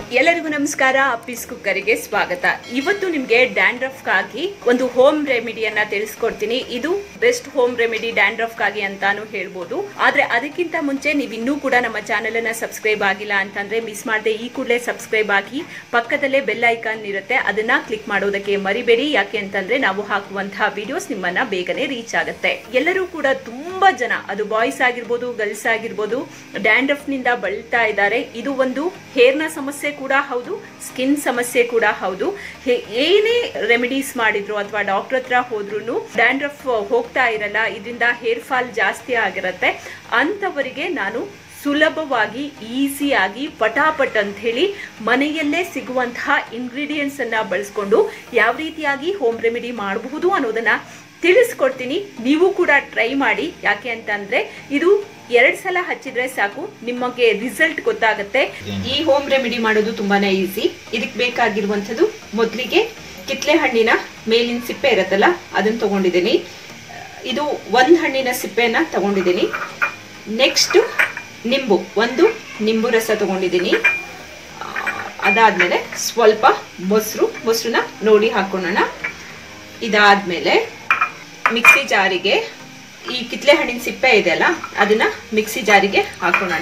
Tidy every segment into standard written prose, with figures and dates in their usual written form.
ಎಲ್ಲರಿಗೂ ನಮಸ್ಕಾರ. ಅಪ್ಪಿಸ್ ಕುಕ್ಕರಿಗೆ ಸ್ವಾಗತ. ಇವತ್ತು ನಿಮಗೆ ಡ್ಯಾಂಡ್ರಫ್ ಗಾಗಿ ಒಂದು ಹೋಮ್ ರೆಮಿಡಿಯನ್ನ ತಿಳಿಸ್ಕೊಡ್ತೀನಿ. ಇದು ಬೆಸ್ಟ್ ಹೋಮ್ ರೆಮಿಡಿ ಡ್ಯಾಂಡ್ರಫ್ ಗಾಗಿ ಅಂತಾನು ಹೇಳ್ಬೋದು. ಆದ್ರೆ ಅದಕ್ಕಿಂತ ಮುಂಚೆ ನೀವು ಇನ್ನೂ ಕೂಡ ನಮ್ಮ ಚಾನೆಲ್ ಅನ್ನ ಸಬ್ಸ್ಕ್ರೈಬ್ ಆಗಿಲ್ಲ ಅಂತಂದ್ರೆ ಮಿಸ್ ಮಾಡದೆ ಈ ಕೂಡಲೇ ಸಬ್ಸ್ಕ್ರೈಬ್ ಆಗಿ ಪಕ್ಕದಲ್ಲೇ ಬೆಲ್ ಐಕಾನ್ ಇರುತ್ತೆ, ಅದನ್ನ ಕ್ಲಿಕ್ ಮಾಡೋದಕ್ಕೆ ಮರಿಬೇಡಿ. ಯಾಕೆ ಅಂತಂದ್ರೆ ನಾವು ಹಾಕುವಂತಹ ವಿಡಿಯೋಸ್ ನಿಮ್ಮನ್ನ ಬೇಗನೆ ರೀಚ್ ಆಗುತ್ತೆ. ಎಲ್ಲರೂ ಕೂಡ ತುಂಬಾ ಜನ, ಅದು ಬಾಯ್ಸ್ ಆಗಿರ್ಬೋದು ಗರ್ಲ್ಸ್ ಆಗಿರ್ಬೋದು, ಡ್ಯಾಂಡ್ರಫ್ ನಿಂದ ಬಳಲ್ತಾ ಇದ್ದಾರೆ. ಇದು ಒಂದು ಹೇರ್ನ ಸಮಸ್ಯೆ ಕೂಡ ಹೌದು, ಸ್ಕಿನ್ ಸಮಸ್ಯೆ ಕೂಡ ಹೌದು. ಏನೇ ರೆಮಿಡೀಸ್ ಮಾಡಿದ್ರು ಅಥವಾ ಡಾಕ್ಟರ್ ಹತ್ರ ಹೋದ್ರು ಡ್ಯಾಂಡ್ರಫ್ ಹೋಗ್ತಾ ಇರಲ್ಲ, ಇದರಿಂದ ಹೇರ್ ಫಾಲ್ ಜಾಸ್ತಿ ಆಗಿರುತ್ತೆ. ಅಂತವರಿಗೆ ನಾನು ಸುಲಭವಾಗಿ ಈಸಿಯಾಗಿ ಪಟಾಪಟ್ ಅಂತ ಹೇಳಿ ಮನೆಯಲ್ಲೇ ಸಿಗುವಂತಹ ಇಂಗ್ರೀಡಿಯೆಂಟ್ಸ್ ಅನ್ನ ಬಳಸ್ಕೊಂಡು ಯಾವ ರೀತಿಯಾಗಿ ಹೋಮ್ ರೆಮಿಡಿ ಮಾಡಬಹುದು ಅನ್ನೋದನ್ನ ತಿಳಿಸ್ಕೊಡ್ತೀನಿ. ನೀವು ಕೂಡ ಟ್ರೈ ಮಾಡಿ. ಯಾಕೆ ಅಂತಂದ್ರೆ ಇದು 2 ಸಲ ಹಚ್ಚಿದ್ರೆ ಸಾಕು, ನಿಮಗೆ ರಿಸಲ್ಟ್ ಗೊತ್ತಾಗುತ್ತೆ. ಈ ಹೋಮ್ ರೆಮಿಡಿ ಮಾಡೋದು ತುಂಬಾನೇ ಈಸಿ. ಇದಕ್ಕೆ ಬೇಕಾಗಿರುವಂಥದ್ದು ಮೊದಲಿಗೆ ಕಿತ್ಲೆ ಹಣ್ಣಿನ ಮೇಲಿನ ಸಿಪ್ಪೆ ಇರುತ್ತಲ್ಲ ಅದನ್ನ ತಗೊಂಡಿದ್ದೀನಿ. ಇದು ಒಂದು ಹಣ್ಣಿನ ಸಿಪ್ಪೆನ ತಗೊಂಡಿದ್ದೀನಿ. ನೆಕ್ಸ್ಟ್ ಒಂದು ನಿಂಬು ರಸ ತಗೊಂಡಿದ್ದೀನಿ. ಅದಾದ್ಮೇಲೆ ಸ್ವಲ್ಪ ಮೊಸರನ್ನ ನೋಡಿ ಹಾಕೊಳ್ಳೋಣ. ಇದಾದ್ಮೇಲೆ ಮಿಕ್ಸಿ ಜಾರಿಗೆ ಈ ಕಿತ್ಲೆ ಹಣ್ಣಿನ ಸಿಪ್ಪೆ ಇದೆಯಲ್ಲ ಅದನ್ನ ಮಿಕ್ಸಿ ಜಾರಿಗೆ ಹಾಕೋಣ.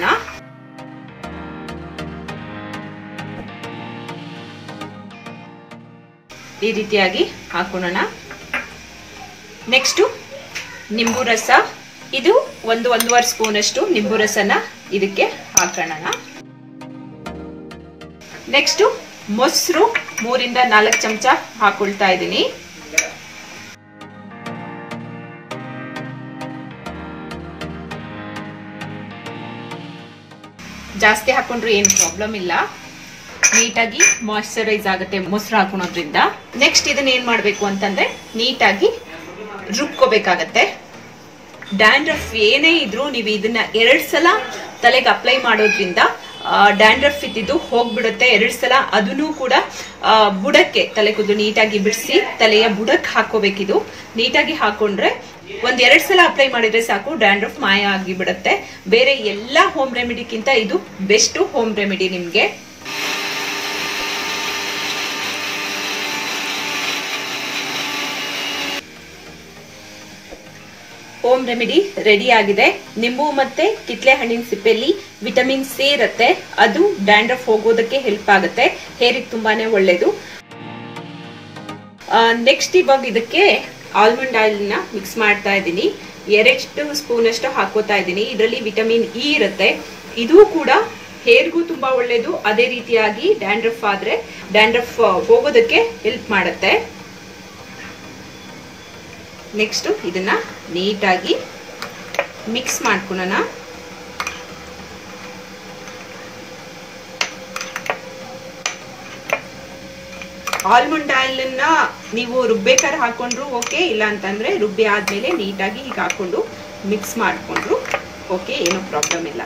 ಈ ರೀತಿಯಾಗಿ ಹಾಕೋಣ. ನೆಕ್ಸ್ಟ್ ನಿಂಬು ರಸ, ಇದು 1-1.5 ಸ್ಪೂನ್ ಅಷ್ಟು ನಿಂಬು ರಸನ ಇದಕ್ಕೆ ಹಾಕೋಣ. ನೆಕ್ಸ್ಟ್ ಮೊಸರು 3-4 ಚಮಚ ಹಾಕೊಳ್ತಾ ಇದ್ದೀನಿ. ಜಾಸ್ತಿ ಹಾಕೊಂಡ್ರು ಏನು ಪ್ರಾಬ್ಲಮ್ ಇಲ್ಲ, ನೀಟಾಗಿ ಮಾಯಿಶ್ಚರೈಸ್ ಆಗುತ್ತೆ ಮೊಸರು ಹಾಕೋದ್ರಿಂದ. ನೆಕ್ಸ್ಟ್ ಇದನ್ನ ಏನ್ ಮಾಡ್ಬೇಕು ಅಂತಂದ್ರೆ ನೀಟಾಗಿ ರುಬ್ಕೋಬೇಕಾಗತ್ತೆ. ಡ್ಯಾಂಡ್ರಫ್ ಏನೇ ಇದ್ರು ನೀವು ಇದನ್ನ 2 ಸಲ ತಲೆಗೆ ಅಪ್ಲೈ ಮಾಡೋದ್ರಿಂದ ಡ್ಯಾಂಡ್ರಫ್ ಇದ್ದಿದ್ದು ಹೋಗ್ಬಿಡುತ್ತೆ 2 ಸಲ. ಅದನ್ನು ಕೂಡ ಬುಡಕ್ಕೆ ತಲೆ ಕೂದಲು ನೀಟಾಗಿ ಬಿಡಿಸಿ ತಲೆಯ ಬುಡಕ್ಕೆ ಹಾಕೋಬೇಕಿದು. ನೀಟಾಗಿ ಹಾಕೊಂಡ್ರೆ 1-2 ಸಲ ಅಪ್ಲೈ ಮಾಡಿದ್ರೆ ಸಾಕು, ಡ್ಯಾಂಡ್ರಫ್ ಮಾಯ ಆಗಿ ಬಿಡುತ್ತೆ. ಬೇರೆ ಎಲ್ಲಾ ಹೋಮ್ ರೆಮಿಡಿಗಿಂತ ಇದು ಬೆಸ್ಟ್ ಹೋಮ್ ರೆಮಿಡಿ ನಿಮ್ಗೆ. ಹೋಮ್ ರೆಮಿಡಿ ರೆಡಿ ಆಗಿದೆ. ನಿಂಬು ಮತ್ತೆ ಕಿತ್ಲೆ ಹಣ್ಣಿನ ಸಿಪ್ಪೆಯಲ್ಲಿ ವಿಟಮಿನ್ ಸಿ ಇರುತ್ತೆ, ಅದು ಡ್ಯಾಂಡ್ರಫ್ ಹೋಗೋದಕ್ಕೆ ಹೆಲ್ಪ್ ಆಗುತ್ತೆ, ಹೇರಿಗೆ ತುಂಬಾನೇ ಒಳ್ಳೇದು. ನೆಕ್ಸ್ಟ್ ಇವಾಗ ಇದಕ್ಕೆ ಆಲ್ಮಂಡ್ ಆಯಿಲ್ ನ ಮಿಕ್ಸ್ ಮಾಡ್ತಾ ಇದ್ದೀನಿ. 2 ಸ್ಪೂನ್ ಅಷ್ಟು ಹಾಕೋತಾ ಇದ್ದೀನಿ. ಇದರಲ್ಲಿ ವಿಟಮಿನ್ ಇ ಇರುತ್ತೆ, ಇದು ಕೂಡ ಹೇರ್ಗೂ ತುಂಬಾ ಒಳ್ಳೇದು. ಅದೇ ರೀತಿಯಾಗಿ ಡ್ಯಾಂಡ್ರಫ್ ಆದ್ರೆ ಡ್ಯಾಂಡ್ರಫ್ ಹೋಗೋದಕ್ಕೆ ಹೆಲ್ಪ್ ಮಾಡುತ್ತೆ. ನೆಕ್ಸ್ಟ್ ಇದನ್ನ ನೀಟಾಗಿ ಮಿಕ್ಸ್ ಮಾಡ್ಕೊಳ್ಳೋಣ. ಆಲ್ಮಂಡ್ ಆಯಿಲ್ ಅನ್ನ ನೀವು ರುಬ್ಬೇಕಾದ್ರೆ ಹಾಕೊಂಡ್ರು ಓಕೆ, ಇಲ್ಲ ಅಂತಂದ್ರೆ ರುಬ್ಬಿ ಆದ್ಮೇಲೆ ನೀಟಾಗಿ ಹೀಗೆ ಹಾಕೊಂಡು ಮಿಕ್ಸ್ ಮಾಡ್ಕೊಂಡ್ರು ಓಕೆ, ಏನೋ ಪ್ರಾಬ್ಲಮ್ ಇಲ್ಲ.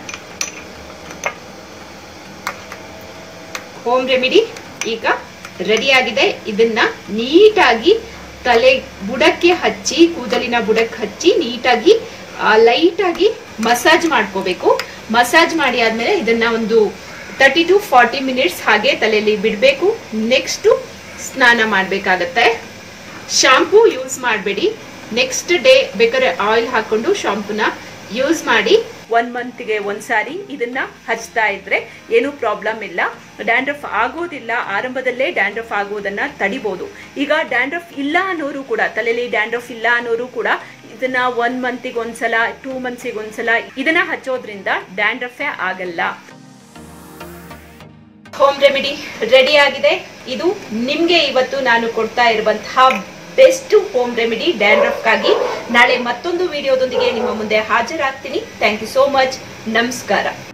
ಹೋಮ್ ರೆಮಿಡಿ ಈಗ ರೆಡಿ ಆಗಿದೆ. ಇದನ್ನ ನೀಟಾಗಿ ತಲೆ ಬುಡಕ್ಕೆ ಹಚ್ಚಿ, ಕೂದಲಿನ ಬುಡಕ್ಕೆ ಹಚ್ಚಿ ನೀಟಾಗಿ ಲೈಟ್ ಆಗಿ ಮಸಾಜ್ ಮಾಡ್ಕೋಬೇಕು. ಮಸಾಜ್ ಮಾಡಿ ಆದ್ಮೇಲೆ ಇದನ್ನ ಒಂದು 30 to 40 ಮಿನಿಟ್ಸ್ ಹಾಗೆ ತಲೆಯಲ್ಲಿ ಬಿಡಬೇಕು. ನೆಕ್ಸ್ಟ್ ಸ್ನಾನ ಮಾಡಬೇಕಾಗತ್ತೆ. ಶಾಂಪೂ ಯೂಸ್ ಮಾಡಬೇಡಿ. ನೆಕ್ಸ್ಟ್ ಡೇ ಬೇಕಾದ್ರೆ ಆಯಿಲ್ ಹಾಕೊಂಡು ಶಾಂಪೂನ ಯೂಸ್ ಮಾಡಿ. 1 ಮಂತ್ಗೆ ಒಂದ್ಸಾರಿ ಇದನ್ನ ಹಚ್ತಾ ಇದ್ರೆ ಏನು ಪ್ರಾಬ್ಲಮ್ ಇಲ್ಲ, ಡ್ಯಾಂಡ್ರಫ್ ಆಗೋದಿಲ್ಲ. ಆರಂಭದಲ್ಲೇ ಡ್ಯಾಂಡ್ರಫ್ ಆಗೋದನ್ನ ತಡಿಬಹುದು. ಈಗ ಡ್ಯಾಂಡ್ರಫ್ ಇಲ್ಲ ಅನ್ನೋರು ಕೂಡ, ತಲೆಯಲ್ಲಿ ಡ್ಯಾಂಡ್ರಫ್ ಇಲ್ಲ ಅನ್ನೋರು ಕೂಡ ಇದನ್ನ 1 ಮಂತ್ಗೆ ಒಂದ್ಸಲ 2 ಮಂತ್ಸಿಗೆ ಒಂದ್ಸಲ ಇದನ್ನ ಹಚ್ಚೋದ್ರಿಂದ ಡ್ಯಾಂಡ್ರಫೇ ಆಗಲ್ಲ. ಹೋಮ್ ರೆಮಿಡಿ ರೆಡಿ ಆಗಿದೆ. ಇದು ನಿಮ್ಗೆ ಇವತ್ತು ನಾನು ಕೊಡ್ತಾ ಇರುವಂತಹ ಬೆಸ್ಟ್ ಹೋಮ್ ರೆಮಿಡಿ ಡ್ಯಾಂಡ್ರಫ್ಗಾಗಿ. ನಾಳೆ ಮತ್ತೊಂದು ವಿಡಿಯೋದೊಂದಿಗೆ ನಿಮ್ಮ ಮುಂದೆ ಹಾಜರಾಗ್ತೀನಿ. Thank you so much. ನಮಸ್ಕಾರ.